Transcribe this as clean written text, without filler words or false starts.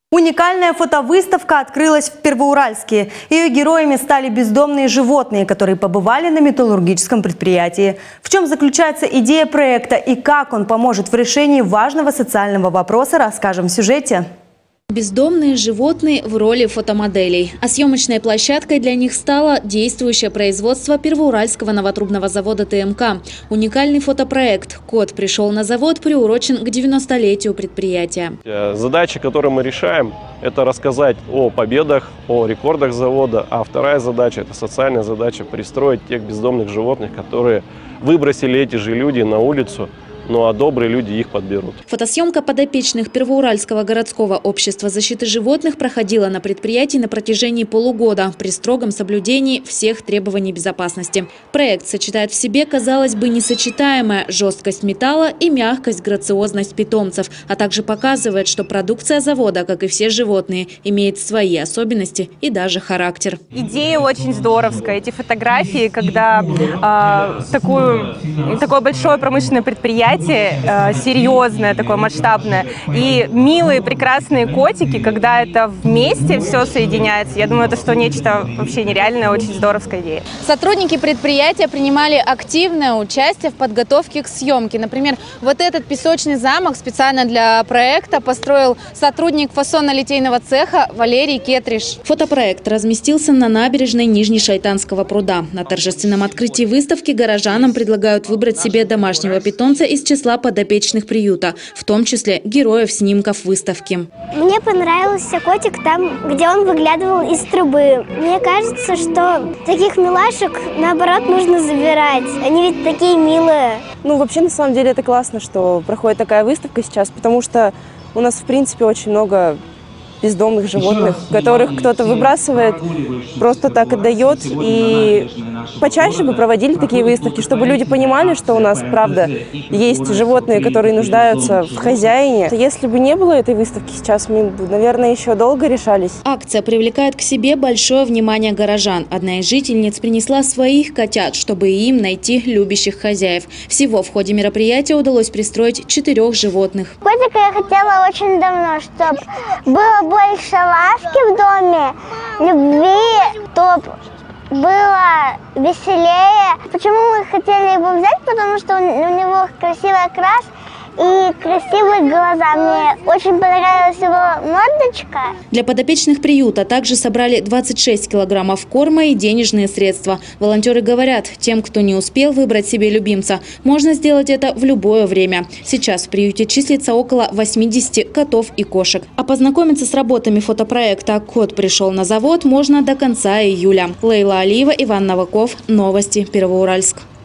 Уникальная фотовыставка открылась в Первоуральске. Ее героями стали бездомные животные, которые побывали на металлургическом предприятии. В чем заключается идея проекта и как он поможет в решении важного социального вопроса, расскажем в сюжете. Бездомные животные в роли фотомоделей. А съемочной площадкой для них стало действующее производство Первоуральского новотрубного завода ТМК. Уникальный фотопроект «Кот пришел на завод» приурочен к 90-летию предприятия. Задача, которую мы решаем, это рассказать о победах, о рекордах завода. А вторая задача – это социальная задача – пристроить тех бездомных животных, которые выбросили эти же люди на улицу. Ну а добрые люди их подберут. Фотосъемка подопечных Первоуральского городского общества защиты животных проходила на предприятии на протяжении полугода при строгом соблюдении всех требований безопасности. Проект сочетает в себе, казалось бы, несочетаемое жесткость металла и мягкость, грациозность питомцев, а также показывает, что продукция завода, как и все животные, имеет свои особенности и даже характер. Идея очень здоровская. Эти фотографии, когда такое большое промышленное предприятие, серьезное, такое масштабное, и милые, прекрасные котики, когда это вместе все соединяется, я думаю, это что нечто вообще нереальное, очень здоровская идея. Сотрудники предприятия принимали активное участие в подготовке к съемке. Например, вот этот песочный замок специально для проекта построил сотрудник фасонно-литейного цеха Валерий Кетриш. Фотопроект разместился на набережной Нижнешайтанского пруда. На торжественном открытии выставки горожанам предлагают выбрать себе домашнего питомца из числа подопечных приюта, в том числе героев снимков выставки. Мне понравился котик там, где он выглядывал из трубы. Мне кажется, что таких милашек, наоборот, нужно забирать. Они ведь такие милые. Вообще, на самом деле, это классно, что проходит такая выставка сейчас, потому что у нас, в принципе, очень много бездомных животных, которых кто-то выбрасывает, просто так отдает. И почаще бы проводили такие выставки, чтобы люди понимали, что у нас, правда, есть животные, которые нуждаются в хозяине. Если бы не было этой выставки сейчас, мы бы, наверное, еще долго решались. Акция привлекает к себе большое внимание горожан. Одна из жительниц принесла своих котят, чтобы им найти любящих хозяев. Всего в ходе мероприятия удалось пристроить 4 животных. Котика я хотела очень давно, чтобы было больше ласки в доме, любви, чтобы было веселее. Почему мы хотели его взять? Потому что у него красивый окрас и красивые глаза. Мне очень понравилась его мордочка. Для подопечных приюта также собрали 26 килограммов корма и денежные средства. Волонтеры говорят, тем, кто не успел выбрать себе любимца, можно сделать это в любое время. Сейчас в приюте числится около 80 котов и кошек. А познакомиться с работами фотопроекта «Кот пришел на завод» можно до конца июля. Лейла Алиева, Иван Новаков. Новости Первоуральск.